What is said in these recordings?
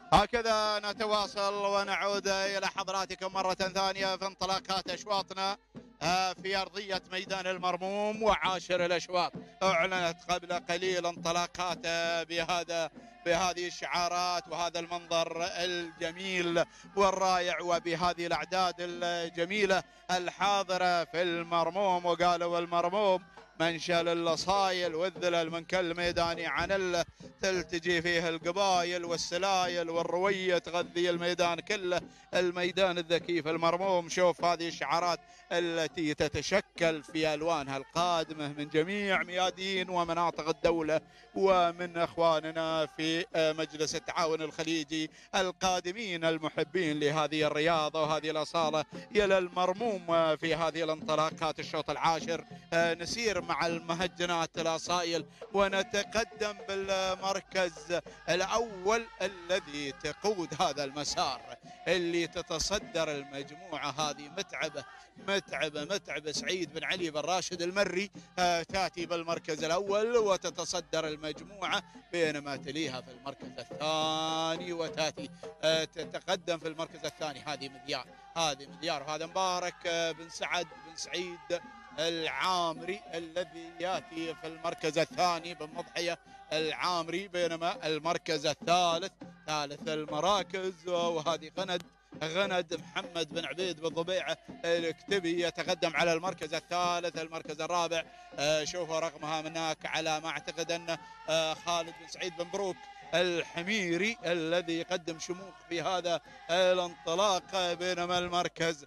هكذا نتواصل ونعود إلى حضراتكم مرة ثانية في انطلاقات أشواطنا في أرضية ميدان المرموم. وعاشر الأشواط أعلنت قبل قليل انطلاقات بهذه الشعارات وهذا المنظر الجميل والرائع وبهذه الأعداد الجميلة الحاضرة في المرموم. وقالوا المرموم منشل الأصايل والذلل من كل ميداني عنله، تلتجي فيه القبايل والسلايل والروية تغذي الميدان كله، الميدان الذكي في المرموم. شوف هذه الشعارات التي تتشكل في ألوانها القادمة من جميع ميادين ومناطق الدولة ومن أخواننا في مجلس التعاون الخليجي القادمين المحبين لهذه الرياضة وهذه الأصالة إلى المرموم في هذه الانطلاقات الشوط العاشر. نسير مع المهجنات الأصايل ونتقدم بالمركز الأول الذي تقود هذا المسار، اللي تتصدر المجموعة هذه متعبة سعيد بن علي بن راشد المري تأتي بالمركز الأول وتتصدر المجموعة، بينما تليها في المركز الثاني وتأتي تتقدم في المركز الثاني هذه مذيار وهذا مبارك بن سعد بن سعيد العامري الذي يأتي في المركز الثاني بن مضحية العامري، بينما المركز الثالث ثالث المراكز وهذه غند محمد بن عبيد بن ضبيعة الكتبي يتقدم على المركز الثالث. المركز الرابع شوفوا رقمها هناك على ما اعتقد انه خالد بن سعيد بن بروك الحميري الذي يقدم شموخ في هذا الانطلاق، بينما المركز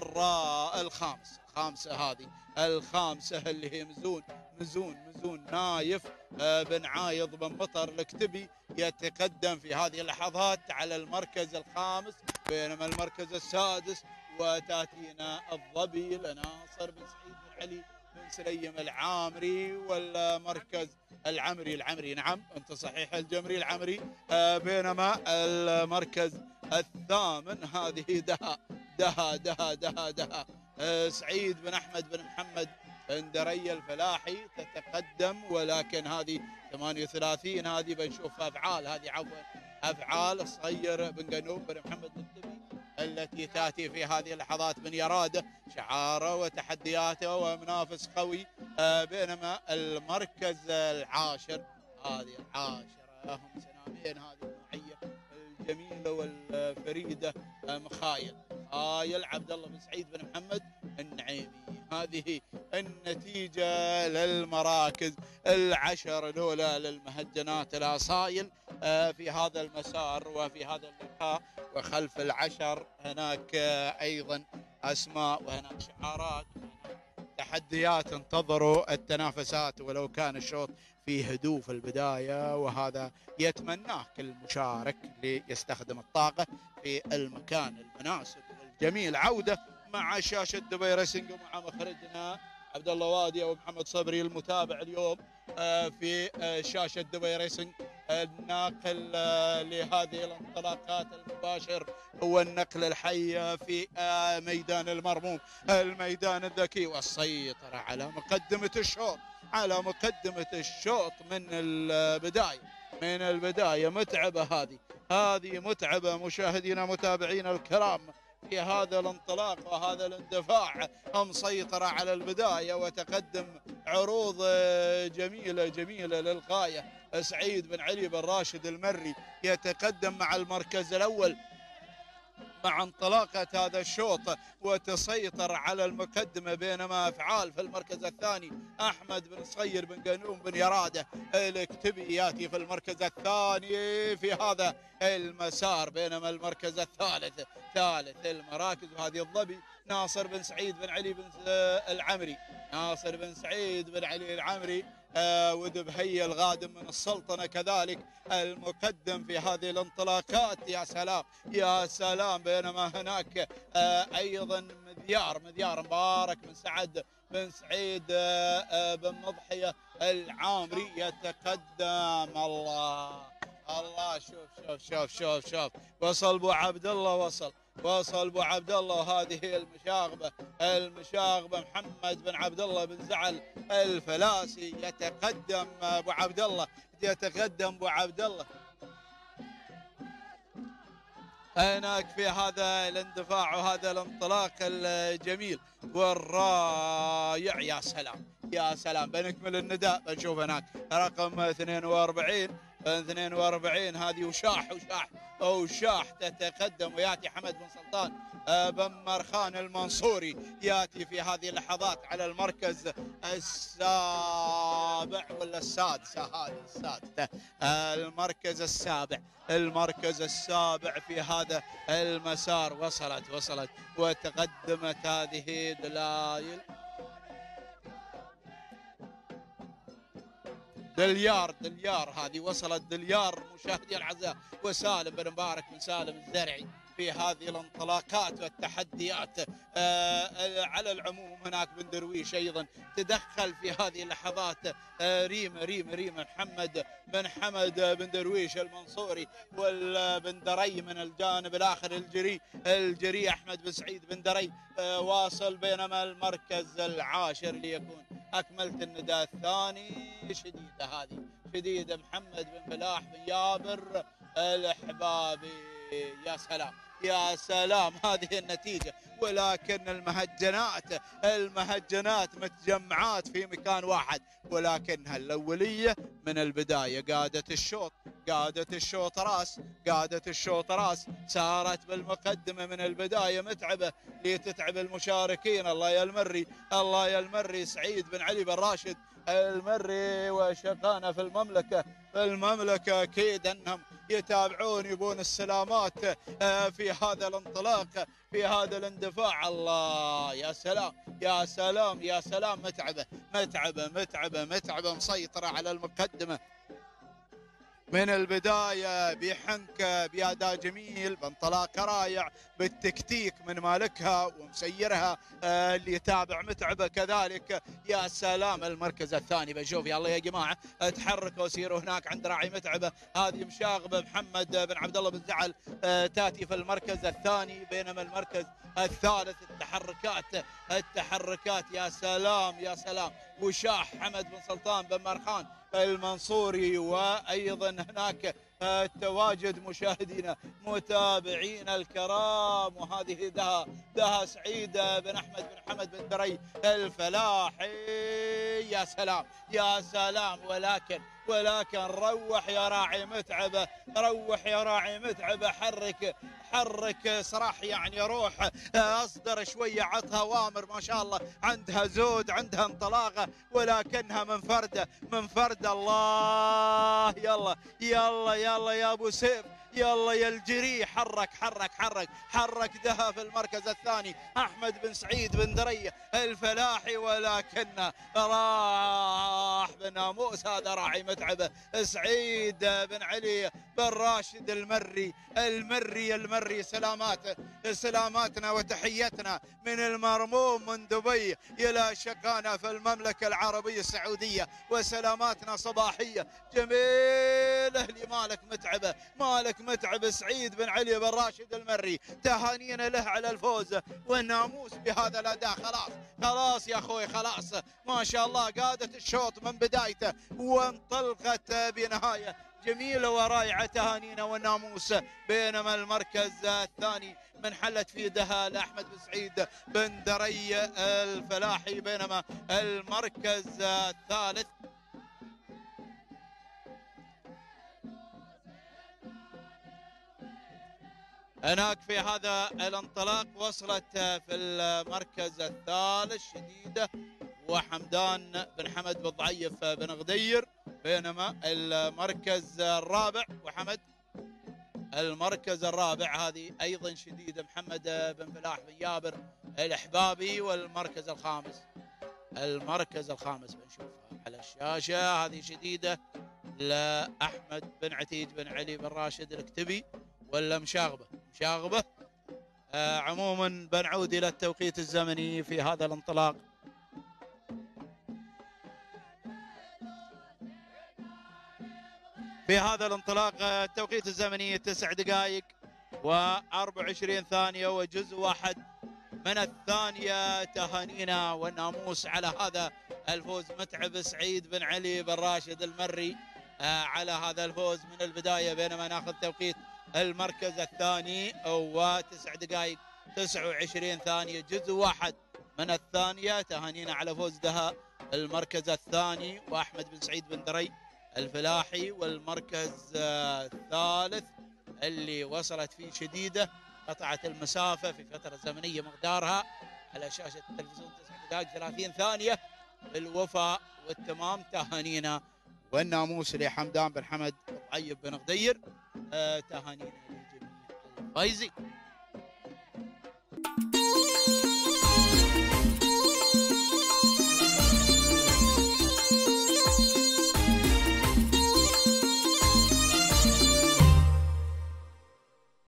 الخامسة اللي هي مزون نايف بن عايض بن مطر الكتبي يتقدم في هذه اللحظات على المركز الخامس، بينما المركز السادس وتاتينا الظبي لناصر بن سعيد بن علي بن سليم العامري، والمركز العمري نعم انت صحيح الجمري العمري، بينما المركز الثامن هذه دها سعيد بن أحمد بن محمد بن دري الفلاحي تتقدم، ولكن هذه 38 هذه بنشوف أفعال صغير بن قنوب بن محمد الدبي التي تأتي في هذه اللحظات من يراده شعاره وتحدياته ومنافس قوي، بينما المركز العاشر هذه العاشرة هم سنامين هذه النوعية الجميلة والفريدة مخايل عبد الله بن سعيد بن محمد النعيمي. هذه النتيجة للمراكز العشر الأولى للمهجنات الأصايل في هذا المسار وفي هذا اللقاء. وخلف العشر هناك أيضا أسماء وهناك شعارات تحديات، انتظروا التنافسات ولو كان الشوط في هدوء في البداية، وهذا يتمناه كل مشارك ليستخدم الطاقة في المكان المناسب الجميل. عودة مع شاشة دبي ريسنج ومع مخرجنا عبد الله وادي ومحمد صبري المتابع اليوم في شاشة دبي ريسنج. الناقل لهذه الانطلاقات المباشر هو النقل الحي في ميدان المرموم الميدان الذكي، والسيطرة على مقدمة الشوط من البداية متعبة هذه متعبة مشاهدينا متابعينا الكرام في هذا الانطلاق وهذا الاندفاع، مسيطرة على البداية وتقدم عروض جميلة للغاية. سعيد بن علي بن راشد المري يتقدم مع المركز الأول مع انطلاقة هذا الشوط وتسيطر على المقدمة، بينما أفعال في المركز الثاني أحمد بن صغير بن قانون بن يرادة الكتبي ياتي في المركز الثاني في هذا المسار، بينما المركز الثالث ثالث المراكز وهذه الظبي ناصر بن سعيد بن علي بن العمري ودبهي الغادم من السلطنة كذلك المقدم في هذه الانطلاقات. يا سلام بينما هناك أيضا مذيار مبارك بن سعد بن سعيد بن مضحية العامري يتقدم. الله شوف وصل ابو عبد الله وصل ابو عبد الله. وهذه المشاغبه محمد بن عبد الله بن زعل الفلاسي يتقدم ابو عبد الله هناك في هذا الاندفاع وهذا الانطلاق الجميل والرائع. يا سلام يا سلام. بنكمل النداء بنشوف هناك رقم 42 هذه وشاح تتقدم، وياتي حمد بن سلطان بن مرخان المنصوري ياتي في هذه اللحظات على المركز السابع ولا السادس، هذه السادسة، المركز السابع في هذا المسار. وصلت وتقدمت هذه دليار هذه، وصلت دليار مشاهدي الأعزاء، وسالم بن مبارك من سالم الزرعي في هذه الانطلاقات والتحديات. على العموم هناك بن درويش أيضا تدخل في هذه اللحظات. ريم محمد بن حمد بن درويش المنصوري، والبن دري من الجانب الآخر الجري أحمد بن سعيد بن دري واصل، بينما المركز العاشر ليكون أكملت النداء الثاني. شديدة محمد بن فلاح بن يابر الأحبابي. يا سلام هذه النتيجة، ولكن المهجنات متجمعات في مكان واحد، ولكنها الأولية من البداية. قادة الشوط راس سارت بالمقدمة من البداية، متعبة لتتعب المشاركين. الله يا المري سعيد بن علي بن راشد المري وشقانا في المملكة أكيد أنهم يتابعون، يبون السلامات في هذا الانطلاق، في هذا الاندفاع. الله يا سلام متعبة مسيطرة على المقدمة من البداية، بحنكة بأداء جميل، بانطلاق رائع، بالتكتيك من مالكها ومسيرها. اللي يتابع متعبة كذلك. يا سلام المركز الثاني بنشوف. يلا يا جماعة تحركوا وسيروا هناك عند راعي متعبة. هذه مشاغبة محمد بن عبد الله بن زعل تاتي في المركز الثاني، بينما المركز الثالث التحركات. يا سلام وشاح حمد بن سلطان بن مرخان المنصوري، وأيضا هناك التواجد مشاهدينا متابعينا الكرام. وهذه دها سعيد بن أحمد بن حمد بن دري الفلاحي. يا سلام ولكن روح يا راعي متعبة، حرك صراحة، يعني روح أصدر شوية، عطها أوامر ما شاء الله، عندها زود، عندها انطلاقة، ولكنها منفردة. الله يلا يا أبو سيف، يلا يا الجري، حرك دها في المركز الثاني أحمد بن سعيد بن دري الفلاحي، ولكن راح بناموس هذا راعي متعبة سعيد بن علي بن راشد المري. سلاماتنا وتحيتنا من المرموم من دبي إلى شقانا في المملكة العربية السعودية، وسلاماتنا صباحية جميلة لمالك متعبة سعيد بن علي بن راشد المري. تهانينا له على الفوز والناموس بهذا الأداء. خلاص يا أخوي، خلاص ما شاء الله. قادت الشوط من بدايته وانطلقت بنهاية جميلة ورائعة. تهانينا والناموس. بينما المركز الثاني منحلت في دها لأحمد بن سعيد بن دري الفلاحي، بينما المركز الثالث هناك في هذا الانطلاق وصلت في المركز الثالث شديدة وحمدان بن حمد بن ضعيف بن غدير، بينما المركز الرابع المركز الرابع هذه أيضا شديدة محمد بن فلاح بن يابر الأحبابي. والمركز الخامس بنشوفها على الشاشة، هذه شديدة لأحمد بن عتيج بن علي بن راشد الكتبي، ولا مشاغبة. عموما بنعود إلى التوقيت الزمني في هذا الانطلاق. في هذا الانطلاق التوقيت الزمني 9 دقائق و24 ثانية وجزء واحد من الثانية. تهانينا والناموس على هذا الفوز متعب سعيد بن علي بن راشد المري على هذا الفوز من البداية، بينما ناخذ توقيت المركز الثاني و9 دقائق 29 ثانية، جزء واحد من الثانية. تهانينا على فوز دها المركز الثاني، وأحمد بن سعيد بن دري الفلاحي. والمركز الثالث اللي وصلت فيه شديدة، قطعت المسافة في فترة زمنية مقدارها على شاشة التلفزيون 9 دقائق 30 ثانية، الوفاء والتمام. تهانينا والناموس لحمدان بن حمد الطيب بن غدير. تهانينا لجميع الفايزين.